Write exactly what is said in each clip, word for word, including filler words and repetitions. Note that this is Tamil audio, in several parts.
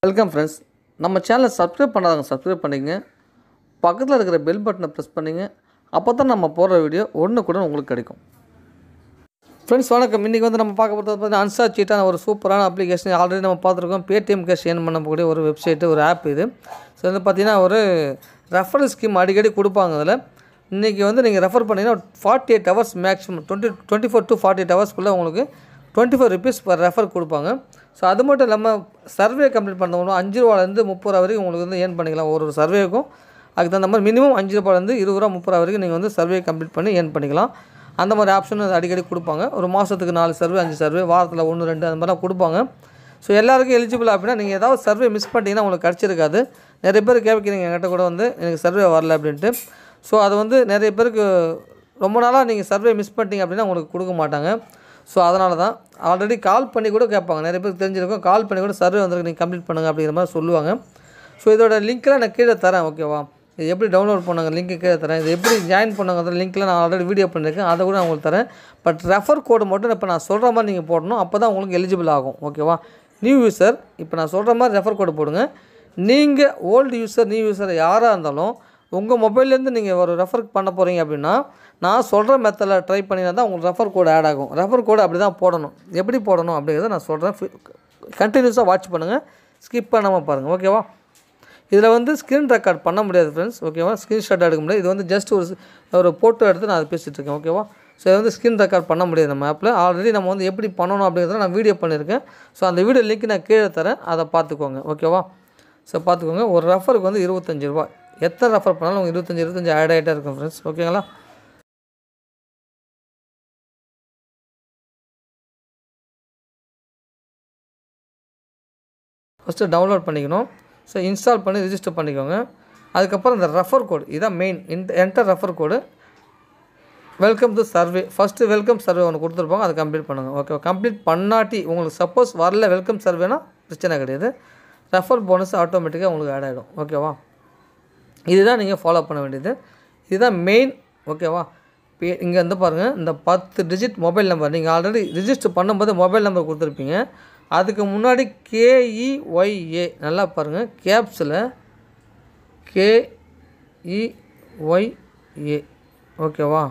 Welcome friends. நம்ம சேனலை சப்ஸ்கிரைப் பண்ணாதவங்க சப்ஸ்கிரைப் பண்ணிங்க, பக்கத்தில் இருக்கிற பெல் பட்டனை ப்ரெஸ் பண்ணிங்க. அப்போ தான் நம்ம போடுற வீடியோ ஒன்று கூட உங்களுக்கு கிடைக்கும். ஃப்ரெண்ட்ஸ் வணக்கம். இன்றைக்கி வந்து நம்ம பார்க்க போகிறது பார்த்தீங்கன்னா ஹன்சா cheetah ஒரு சூப்பரான அப்ளிகேஷன். ஆல்ரெடி நம்ம பார்த்துருக்கோம். பேடிஎம் கேஷ் ஏர்ன் பண்ணக்கூடிய ஒரு வெப்சைட்டு, ஒரு ஆப் இது. ஸோ வந்து பார்த்திங்கன்னா ஒரு ரெஃபரல் ஸ்கீம் அடிக்கடி கொடுப்பாங்க. அதில் இன்றைக்கி வந்து நீங்கள் ரெஃபர் பண்ணிங்கன்னா forty eight hours maximum twenty twenty four to forty eight ஹவர்ஸ்க்குள்ளே உங்களுக்கு twenty four rupees per refer கொடுப்பாங்க. ஸோ அது மட்டும் இல்லாமல் சர்வே கம்ப்ளீட் பண்ணவங்களும் அஞ்சு ரூபாலேருந்து முப்பது ரூபா வரைக்கும் உங்களுக்கு வந்து ஏர்ன் பண்ணிக்கலாம். ஒரு ஒரு சர்வேக்கும் அதுக்கு தகுந்த மாதிரி மினிமம் அஞ்சு ரூபாலேருந்து இருபது ரூபா முப்பது ரூபா வரைக்கும் நீங்கள் வந்து சர்வே கம்ப்ளீட் பண்ணி ஏர்ன் பண்ணிக்கலாம். அந்த மாதிரி ஆப்ஷன் அடிக்கடி கொடுப்பாங்க. ஒரு மாதத்துக்கு நாலு சர்வே அஞ்சு சர்வே, வாரத்தில் ஒன்று ரெண்டு அந்த மாதிரிலாம் கொடுப்பாங்க. ஸோ எல்லாருக்கும் எலிஜிபிள் அப்படின்னா நீங்கள் ஏதாவது சர்வே மிஸ் பண்ணிட்டீங்கன்னா உங்களுக்கு கிடச்சிருக்காது. நிறைய பேர் கேட்குறீங்க என்கிட்ட கூட வந்து எனக்கு சர்வே வரல அப்படின்ட்டு. ஸோ அது வந்து நிறைய பேருக்கு ரொம்ப நாளாக நீங்கள் சர்வே மிஸ் பண்ணிட்டீங்க அப்படின்னா உங்களுக்கு கொடுக்க மாட்டாங்க. ஸோ அதனால தான் ஆல்ரெடி கால் பண்ணி கூட கேட்பாங்க. நிறைய பேருக்கு தெரிஞ்சிருக்கும், கால் பண்ணி கூட சர்வே வந்துருக்கு நீங்கள் கம்ப்ளீட் பண்ணுங்கள் அப்படிங்கிற மாதிரி சொல்லுவாங்க. ஸோ இதோட லிங்க்கெலாம் நான் கீழே தரேன். ஓகேவா, இது எப்படி டவுன்லோட் பண்ணாங்க லிங்க்கு கீழே தரேன். இது எப்படி ஜாயின் பண்ணாங்க அந்த லிங்க்கில் நான் ஆல்ரெடி வீடியோ பண்ணியிருக்கேன், அதை கூட நான் உங்களுக்கு தரேன். பட் ரெஃபர் கோடு மட்டும் இப்போ நான் சொல்கிற மாதிரி நீங்கள் போடணும். அப்போ தான் உங்களுக்கு எலிஜிபிள் ஆகும். ஓகேவா, நியூ யூஸர் இப்போ நான் சொல்கிற மாதிரி ரெஃபர் கோடு போடுங்க. நீங்கள் ஓல்டு யூஸர் நியூ யூஸர் யாராக இருந்தாலும் உங்கள் மொபைல்லேருந்து நீங்கள் ஒரு ரெஃபர் பண்ண போகிறீங்க அப்படின்னா நான் சொல்கிற மெத்தடில் ட்ரை பண்ணினா தான் உங்களுக்கு ரெஃபர் கோடு ஆட் ஆகும். ரெஃபர் கோடு அப்படி தான் போடணும். எப்படி போடணும் அப்படிங்கிறத நான் சொல்கிறேன். கண்டினியூஸாக வாட்ச் பண்ணுங்கள், ஸ்கிப் பண்ணாமல் பாருங்கள். ஓகேவா, இதில் வந்து ஸ்க்ரீன் ரெக்கார்ட் பண்ண முடியாது ஃப்ரெண்ட்ஸ். ஓகேவா, ஸ்க்ரீன்ஷாட் எடுக்க முடியாது. இது வந்து ஜஸ்ட் ஒரு ஒரு ஃபோட்டோ எடுத்து நான் அதை பேசிகிட்டு இருக்கேன். ஓகேவா, ஸோ இது வந்து ஸ்க்ரீன் ரெக்கார்ட் பண்ண முடியாது நம்ம ஆப்பில். ஆல்ரெடி நம்ம வந்து எப்படி பண்ணணும் அப்படிங்கிறத நான் வீடியோ பண்ணியிருக்கேன். ஸோ அந்த வீடியோ லிங்க் நான் கீழே தரேன், அதை பார்த்துக்கோங்க. ஓகேவா, ஸோ பார்த்துக்கோங்க. ஒரு ரெஃபருக்கு வந்து இருபத்தஞ்சி ரூபா. எத்தனை ரெஃபர் பண்ணாலும் உங்களுக்கு இருபத்தஞ்சி இருபத்தஞ்சி ஆட் ஆகிட்டே இருக்கும் ஃப்ரெண்ட்ஸ். ஓகேங்களா, ஃபஸ்ட்டு டவுன்லோட் பண்ணிக்கணும். ஸோ இன்ஸ்டால் பண்ணி ரிஜிஸ்டர் பண்ணிக்கோங்க. அதுக்கப்புறம் இந்த ரெஃபர் கோடு இதான் main. Enter refer code. Welcome to survey, first welcome survey ஒன்று கொடுத்துருப்பாங்க, அதை கம்ப்ளீட் பண்ணுங்கள். ஓகே, கம்ப்ளீட் பண்ணாட்டி உங்களுக்கு சப்போஸ் வரல வெல்கம் சர்வேனா பிரச்சனை கிடையாது. ரெஃபர் போனஸ் ஆட்டோமேட்டிக்காக உங்களுக்கு ஆட் ஆகிடும். ஓகேவா, இதுதான் நீங்கள் ஃபாலோ பண்ண வேண்டியது. இதுதான் மெயின். ஓகேவா, இப்போ இங்கே வந்து பாருங்கள், இந்த பத்து டிஜிட் மொபைல் நம்பர் நீங்கள் ஆல்ரெடி ரிஜிஸ்டர் பண்ணும்போது மொபைல் நம்பர் கொடுத்துருப்பீங்க. அதுக்கு முன்னாடி கேஇஒய்ஏ நல்லா பாருங்கள், கேப்ஸில் கேஇஒய்ஏ ஓகேவா,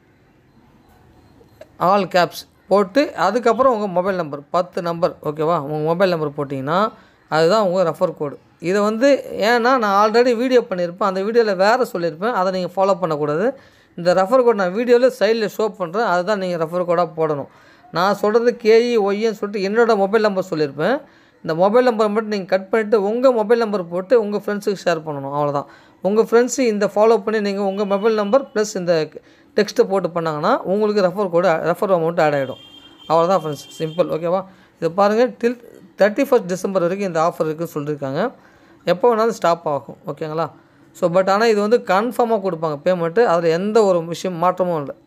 ஆல் கேப்ஸ் போட்டு அதுக்கப்புறம் உங்கள் மொபைல் நம்பர் பத்து நம்பர். ஓகேவா, உங்கள் மொபைல் நம்பர் போட்டிங்கன்னா அதுதான் உங்கள் ரெஃபர் கோடு. இதை வந்து ஏன்னா நான் ஆல்ரெடி வீடியோ பண்ணியிருப்பேன், அந்த வீடியோவில் வேறு சொல்லியிருப்பேன், அதை நீங்கள் ஃபாலோ பண்ணக்கூடாது. இந்த ரெஃபர் கோட் நான் வீடியோவில் சைடில் ஷோ பண்ணுறேன், அதுதான் நீங்கள் ரெஃபர் கோடாக போடணும். நான் சொல்கிறது கேஇஒய்ன்னு சொல்லிட்டு என்னோடய மொபைல் நம்பர் சொல்லியிருப்பேன். இந்த மொபைல் நம்பரை மட்டும் நீங்கள் கட் பண்ணிவிட்டு உங்கள் மொபைல் நம்பர் போட்டு உங்கள் ஃப்ரெண்ட்ஸுக்கு ஷேர் பண்ணணும். அவ்வளோதான். உங்கள் ஃப்ரெண்ட்ஸு இந்த ஃபாலோ பண்ணி நீங்கள் உங்கள் மொபைல் நம்பர் ப்ளஸ் இந்த டெக்ஸ்ட்டை போட்டு பண்ணாங்கன்னா உங்களுக்கு refer code refer amount add ஆகிடும். அவ்வளோதான் ஃப்ரெண்ட்ஸ், சிம்பிள். ஓகேவா, இதை பாருங்கள், டில் தேர்ட்டி ஃபஸ்ட் டிசம்பர் வரைக்கும் இந்த ஆஃபர் இருக்குதுன்னு சொல்லியிருக்காங்க. எப்போ வேணாலும் ஸ்டாப் ஆகும். ஓகேங்களா, ஸோ பட் ஆனால் இது வந்து கன்ஃபார்மாக கொடுப்பாங்க பேமெண்ட்டு, அதில் எந்த ஒரு விஷயம் மாற்றமும் இல்லை.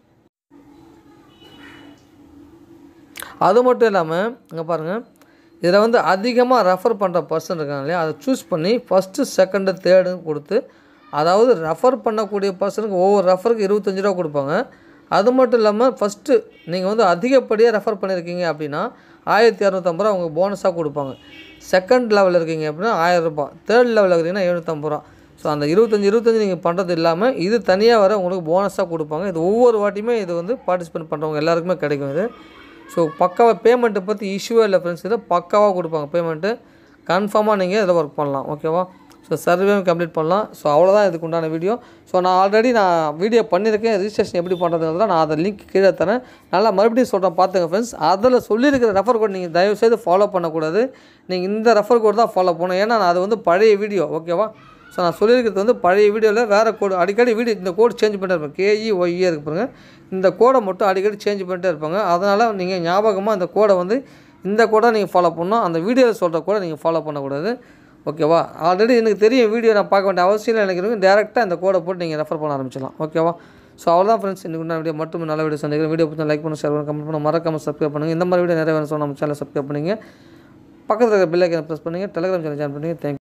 அது மட்டும் இல்லாமல் இங்கே பாருங்கள், இதில் வந்து அதிகமாக ரெஃபர் பண்ணுற பர்சன் இருக்காங்க இல்லையா, அதை சூஸ் பண்ணி ஃபஸ்ட்டு செகண்டு தேர்டுன்னு கொடுத்து, அதாவது ரெஃபர் பண்ணக்கூடிய பர்சனுக்கு ஒவ்வொரு ரெஃபருக்கு இருபத்தஞ்சி ரூபா கொடுப்பாங்க. அது மட்டும் இல்லாமல் ஃபஸ்ட்டு நீங்கள் வந்து அதிகப்படியாக ரெஃபர் பண்ணியிருக்கீங்க அப்படின்னா ஆயிரத்தி இரநூத்தம்பது ரூபா உங்களுக்கு போனஸாக கொடுப்பாங்க. செகண்ட் லெவலில் இருக்கீங்க அப்படின்னா ஆயிரம் ரூபாய், தேர்ட் லெவலில் இருக்கீங்கன்னா எழுநூற்றம்பது ரூபா. ஸோ அந்த இருபத்தஞ்சி இருபத்தஞ்சி நீங்கள் பண்ணுறது இல்லாமல் இது தனியாக வர உங்களுக்கு போனஸாக கொடுப்பாங்க. இது ஒவ்வொரு வாட்டியுமே இது வந்து பார்ட்டிசிபேட் பண்ணுறவங்க எல்லாருக்குமே கிடைக்கும் இது. ஸோ பக்காவாக பேமெண்ட்டை பற்றி இஷ்யூவே இல்லை ஃப்ரெண்ட்ஸ். இதில் பக்காவாக கொடுப்பாங்க பேமெண்ட்டு. கன்ஃபார்மாக நீங்கள் இதில் ஒர்க் பண்ணலாம். ஓகேவா, ஸோ சர்வேவும் கம்ப்ளீட் பண்ணலாம். ஸோ அவ்வளோதான் இதுக்கு உண்டான வீடியோ. ஸோ நான் ஆல்ரெடி நான் வீடியோ பண்ணியிருக்கேன், ரிஜிஸ்ட்ரேஷன் எப்படி பண்ணுறதுங்கிறத நான் அதை லிங்க் கீழே தரேன். நல்லா மறுபடியும் சொல்கிறேன் பார்த்துங்க ஃப்ரெண்ட்ஸ். அதில் சொல்லியிருக்கிற ரெஃபர் கோட் நீங்கள் தயவுசெய்து ஃபாலோ பண்ணக்கூடாது. நீங்கள் இந்த ரெஃபர் கோட் தான் ஃபாலோ பண்ணணும். ஏன்னா அது வந்து பழைய வீடியோ. ஓகேவா, ஸோ நான் சொல்லியிருக்கிறது வந்து பழைய வீடியோவில் வேறு கோடு அடிக்கடி வீடியோ இந்த கோடு சேஞ்ச் பண்ணிட்டே இருப்பேன். கேஇஒய்ஏ இருக்கு பாருங்க, இந்த கோடை மட்டும் அடிக்கடி சேஞ்ச் பண்ணிட்டே இருப்பாங்க. அதனால் நீங்கள் ஞாபகமாக இந்த கோடை வந்து இந்த கோடை நீங்கள் ஃபாலோ பண்ணணும். அந்த வீடியோவில் சொல்கிற கோடை நீங்கள் ஃபாலோ பண்ணக்கூடாது. ஓகேவா, ஆல்ரெடி எனக்கு தெரியும் வீடியோ நான் பார்க்க வேண்டிய அவசியம் இல்லை எனக்கு. டேரெக்டாக இந்த கோடை போட்டு நீங்கள் ரெஃபர் பண்ண ஆரம்பிச்சிடலாம். ஓகேவா, ஸோ அவ்வளோதான் ஃப்ரெண்ட்ஸ். இன்னைக்கு நான் வீடியோ மட்டும் நல்ல வீடியோ சந்திக்கிறேன். வீடியோ பிடிச்சா லைக் பண்ணி ஷேர் பண்ணி கமெண்ட் பண்ண மறக்காமல் சப்ஸ்கிரைப் பண்ணுங்கள். இந்த மாதிரி வீடியோ நிறைய வேணும், ஸோ நம்ம சேனலை சப்ஸ்கிரைப் பண்ணுங்கள். பக்கத்தில் இருக்கிற பெல் ஐக்கனை ப்ரெஸ் பண்ணுங்கள். டெலிகிராம் சேனல் ஜாயின் பண்ணுங்கள். தேங்க்யூ.